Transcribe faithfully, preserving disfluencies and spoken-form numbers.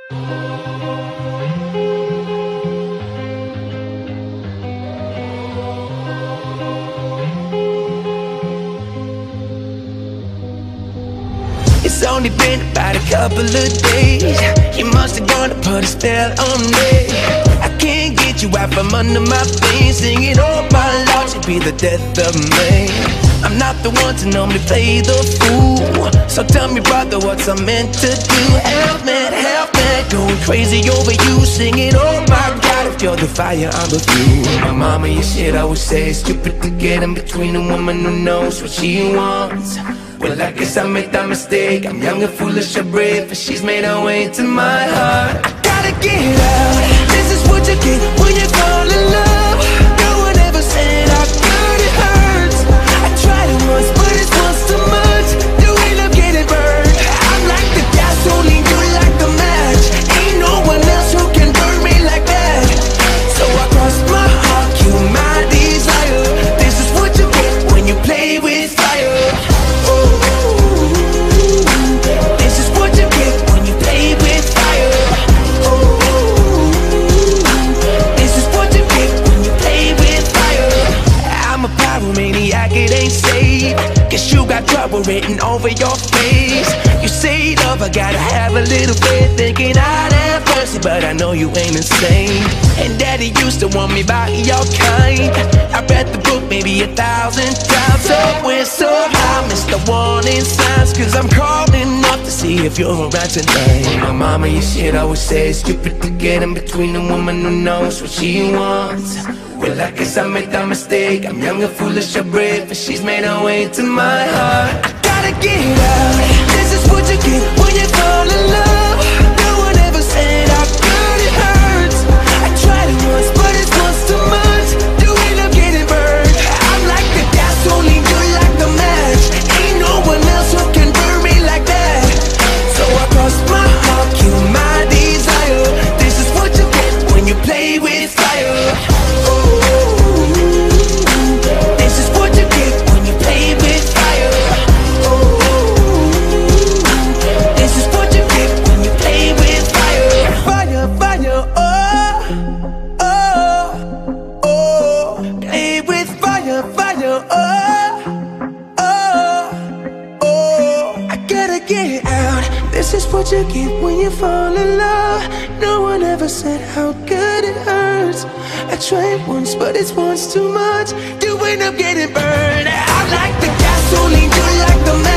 It's only been about a couple of days. You must have gone to put a spell on me. I can't get you out from under my feet. Singing, oh my Lord, you'd be the death of me. I'm not the one to normally play the fool, so tell me, brother, what's I meant to do? Help me, help me, going crazy over you. Singing, oh my God, if you're the fire, I'm the fuel. My mama, you shit I would say, stupid to get in between a woman who knows what she wants. Well, I guess I made that mistake. I'm young and foolish or brave, but she's made her way into my heart. I gotta get out. This is what you get when you fall in love. No one ever said how good it hurts. I tried it once, but it's once too much. You end up getting burned. I'm like the gasoline, you like the match. Ain't no one else who can burn me like that. So I crossed my heart, you my desire. This is what you get when you play with fire. It ain't safe, guess you got trouble written over your face. You say love, I gotta have a little faith, thinking I'd have mercy, but I know you ain't insane. And daddy used to want me by your kind. I read the book maybe a thousand times. So we're so high, miss the warning signs, cause I'm calling up to see if you're around tonight. My mama, you shit always say it's stupid to get in between a woman who knows what she wants. Well, I guess I made that mistake. I'm young and foolish or brave, but she's made her way into my heart. I gotta get out. This is what you get when you fall in love. No one ever said how good it hurts. I tried it once, but it's once too much. You end up getting burned. I'm like the gasoline, you like the match. Ain't no one else who can burn me like that. So I crossed my heart, you my desire. This is what you get when you play with fire. This is what you get when you fall in love. No one ever said how good it hurts. I tried once, but it's once too much. You end up getting burned. I like the gasoline, you like the